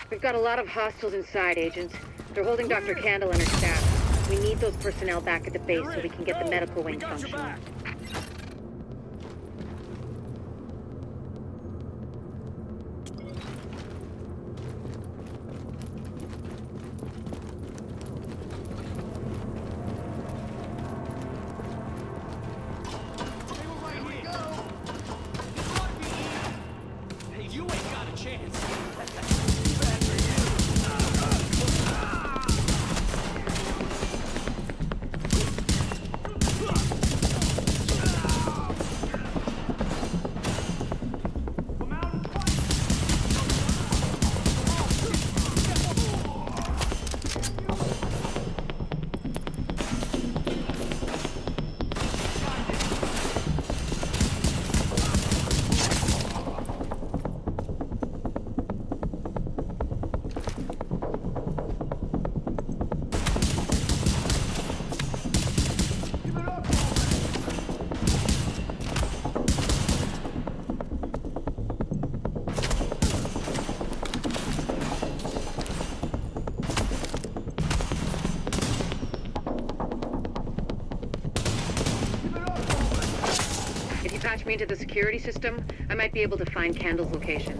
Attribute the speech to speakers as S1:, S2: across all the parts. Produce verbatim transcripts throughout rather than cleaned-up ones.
S1: We've got a lot of hostiles inside, Agent. They're holding Doctor Kandel and her staff. We need those personnel back at the base so we can get the medical wing functioning. Patch me into the security system, I might be able to find Kandel's location.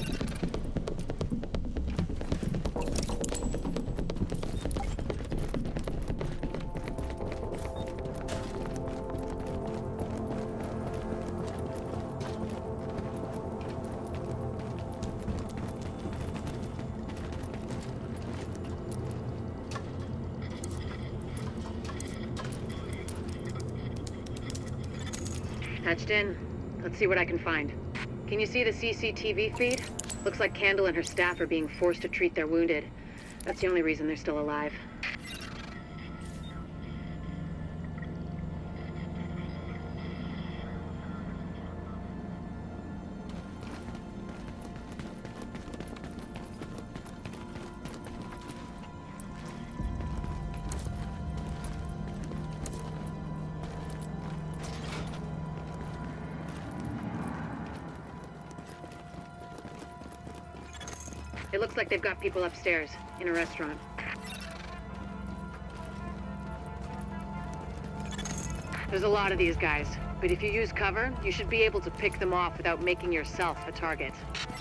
S1: Patched in. Let's see what I can find. Can you see the C C T V feed? Looks like Kandel and her staff are being forced to treat their wounded. That's the only reason they're still alive. It looks like they've got people upstairs, in a restaurant. There's a lot of these guys, but if you use cover, you should be able to pick them off without making yourself a target.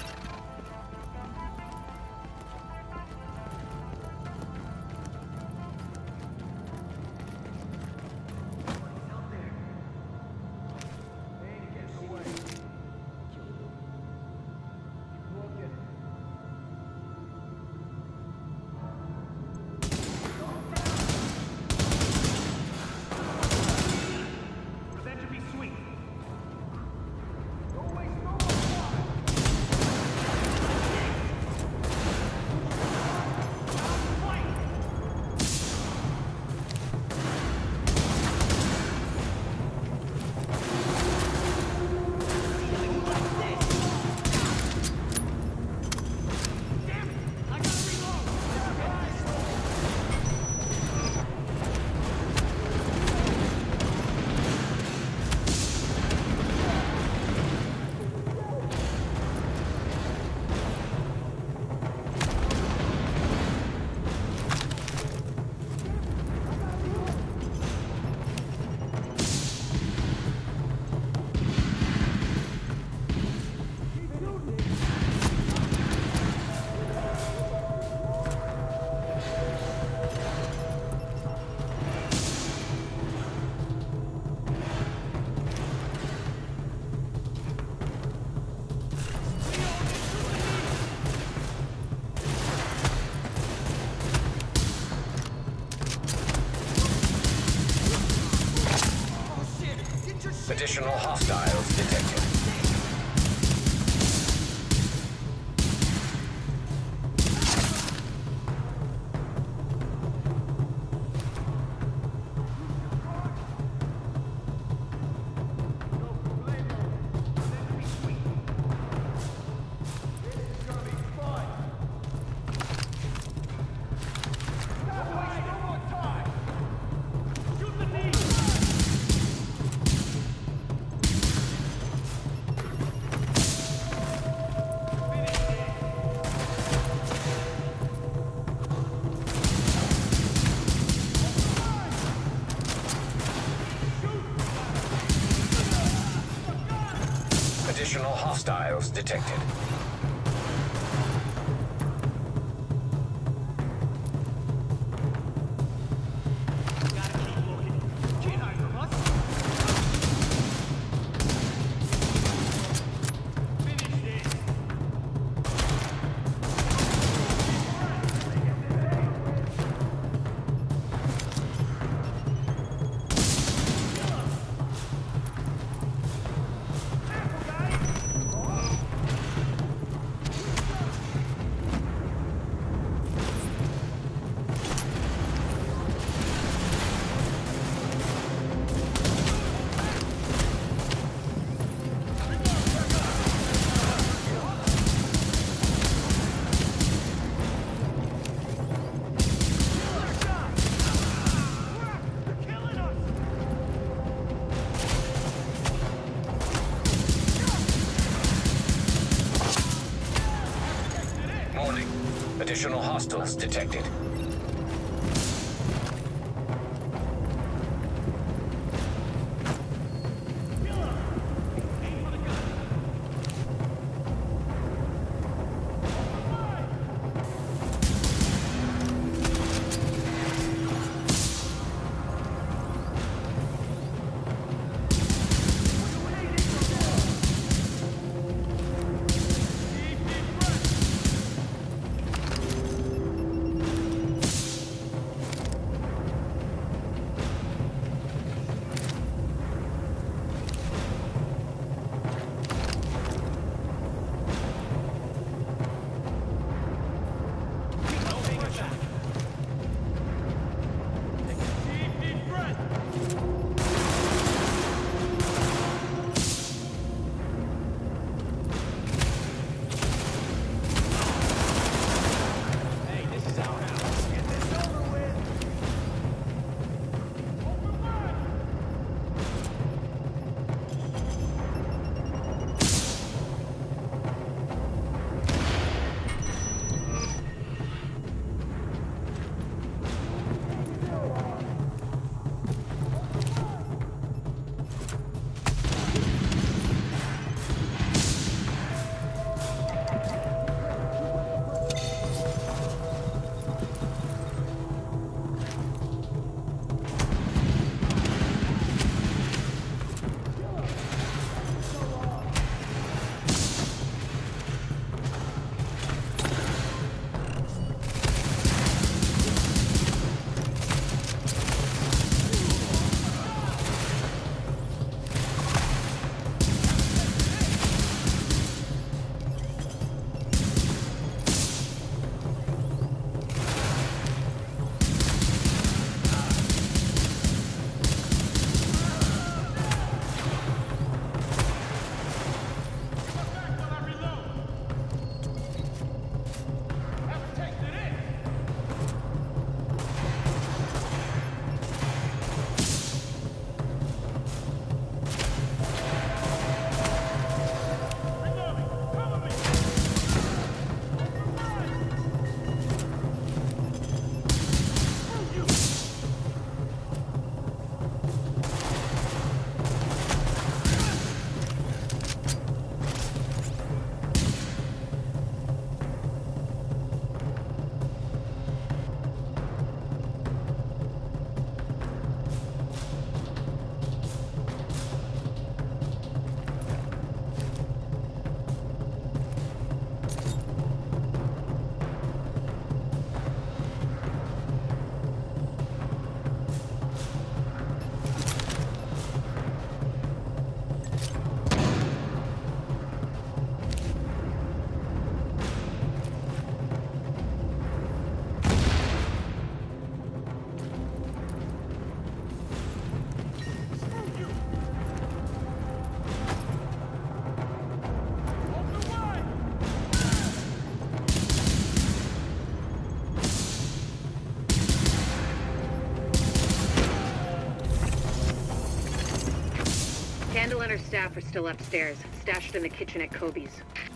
S2: Additional hostiles detected. Additional hostiles detected. Additional hostiles detected.
S1: Candle and her staff are still upstairs, stashed in the kitchen at Kobe's.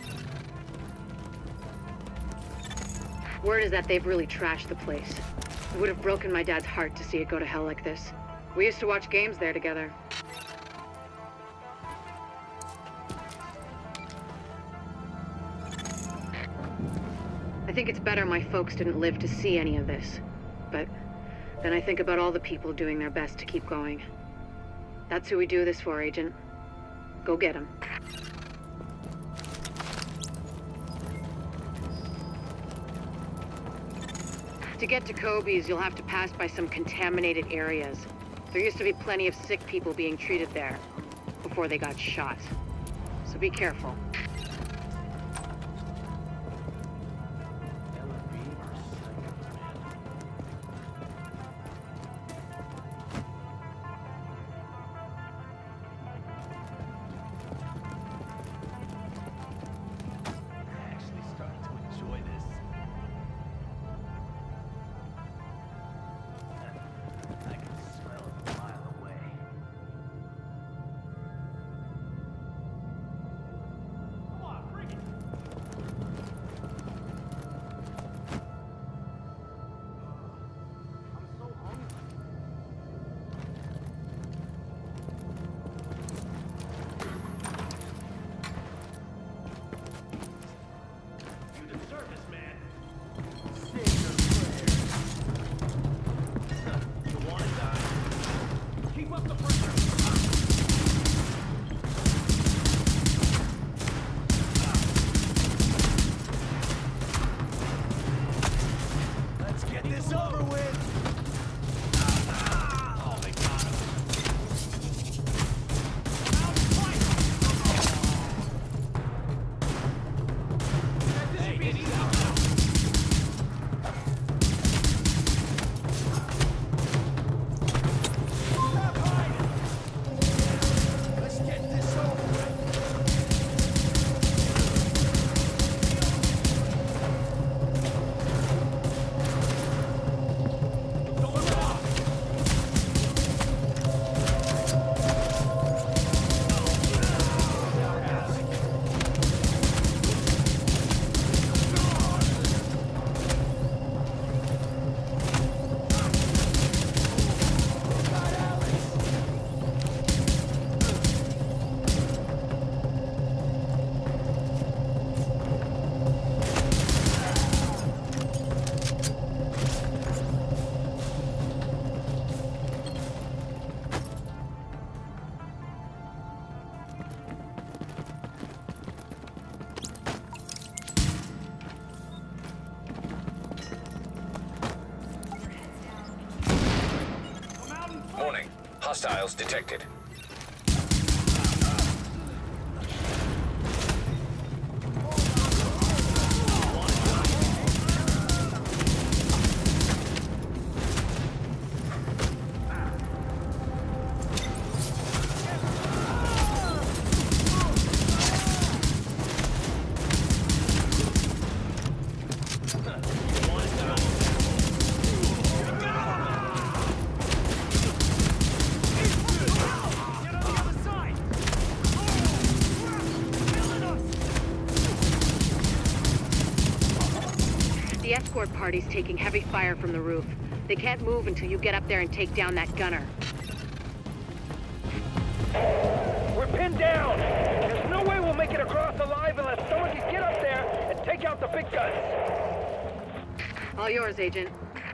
S1: Word is that they've really trashed the place. It would have broken my dad's heart to see it go to hell like this. We used to watch games there together. I think it's better my folks didn't live to see any of this. But then I think about all the people doing their best to keep going. That's who we do this for, Agent. Go get him. To get to Kobe's, you'll have to pass by some contaminated areas. There used to be plenty of sick people being treated there before they got shot. So be careful.
S2: Hostiles detected.
S1: The escort party's taking heavy fire from the roof. They can't move until you get up there and take down that gunner.
S3: We're pinned down! There's no way we'll make it across alive unless someone can get up there and take out the big guns!
S1: All yours, Agent.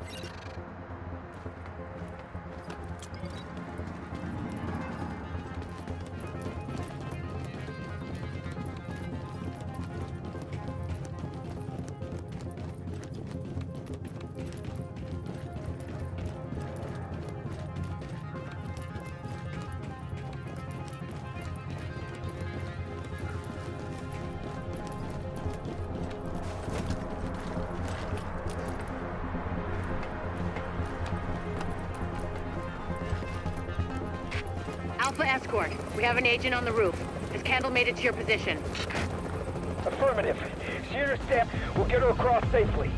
S1: Alpha Escort, we have an agent on the roof. Has Kandel made it to your position?
S3: Affirmative. She understands. We'll get her across safely.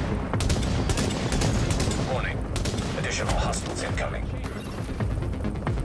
S2: Additional hostiles incoming.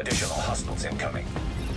S2: Additional hostiles incoming.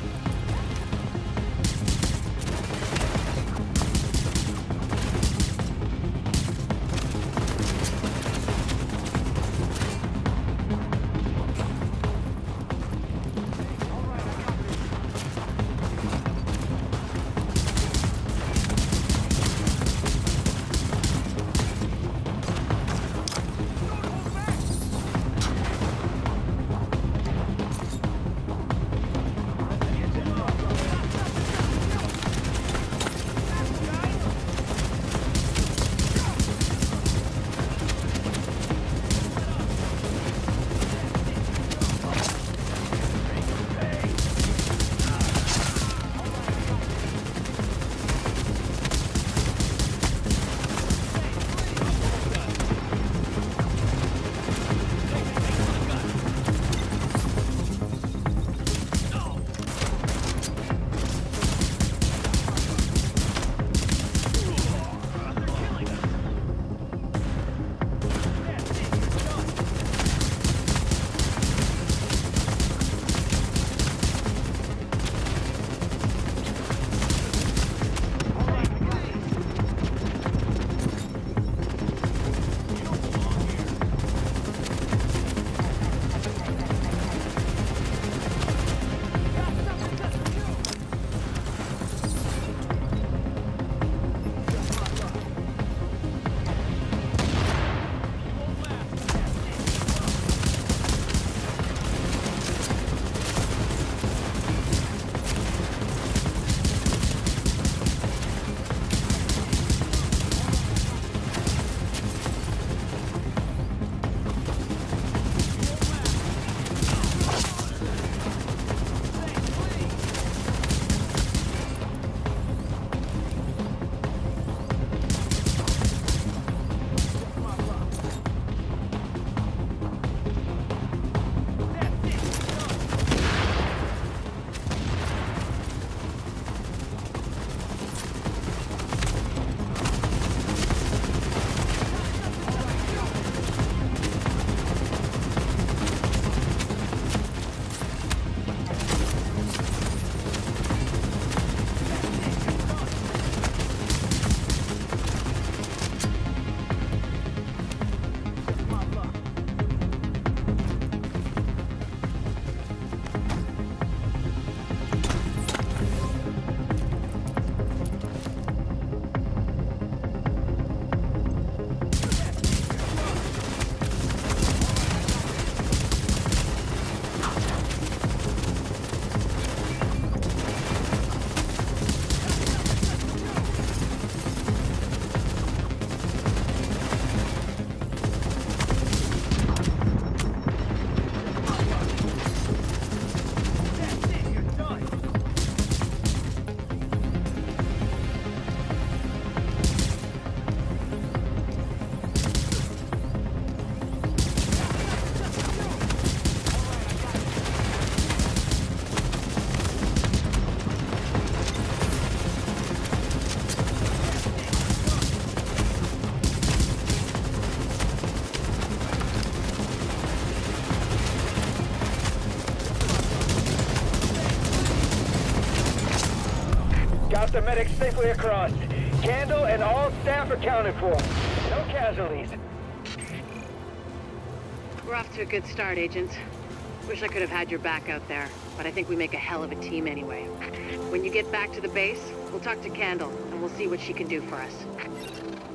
S3: Got the medics safely across. Candle and all staff accounted for. No casualties.
S1: We're off to a good start, agents. Wish I could have had your back out there, but I think we make a hell of a team anyway. When you get back to the base, we'll talk to Candle, and we'll see what she can do for us.